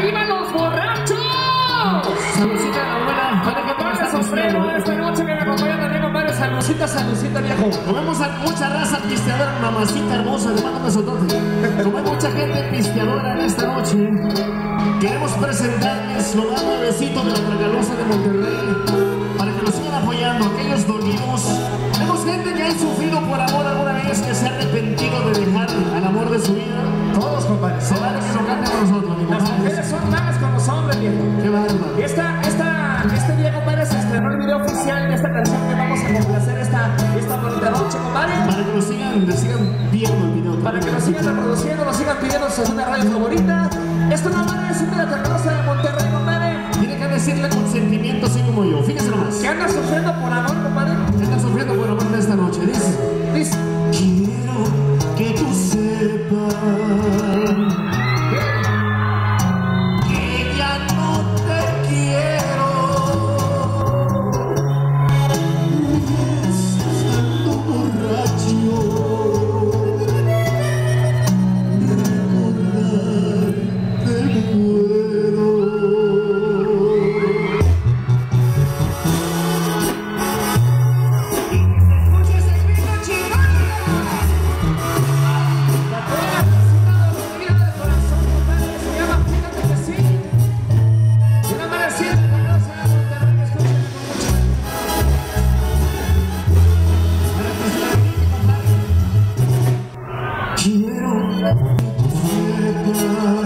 ¡Arriba los borrachos! Saludcita, la buena. Para que ponga sombrero esta noche que me acompaña también, compadre. Saludcita, saludcita, viejo. Comemos a mucha raza pisteadora, mamacita hermosa, le mando un besotote. Como hay mucha gente pisteadora en esta noche, queremos presentarles lo más nuevecito de la Tragalosa de Monterrey, para que nos sigan apoyando, aquellos dolidos. Tenemos gente que ha sufrido por amor alguna vez, que se ha arrepentido de dejar al amor de su vida. Todos, compadre. Se vale que lo canten con nosotros, mi Las compadre. mujeres son malas con los hombres, viejo. Qué bárbaro. Y este día, compadre, se estrenó el video oficial de esta canción que vamos a complacer esta bonita noche, compadre. Para que lo sigan viendo el video. Para que nos sigan reproduciendo, nos sigan pidiendo su segunda radio favorita. Esto no va a decir de la Tragalosa de Monterrey, compadre. Tiene que decirle con sentimiento, así como yo. Fíjese nomás. Que anda sufriendo por amor, compadre. Que anda sufriendo por amor de esta noche. Dice. Quiero que tú sepas que ya no te quiero. Estando borracho, recordarte puedo. Quiero que tú sepas